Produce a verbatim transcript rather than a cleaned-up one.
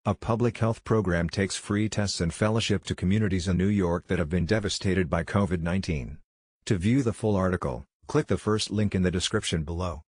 A public health program takes free tests and fellowship to communities in New York that have been devastated by COVID nineteen. To view the full article, click the first link in the description below.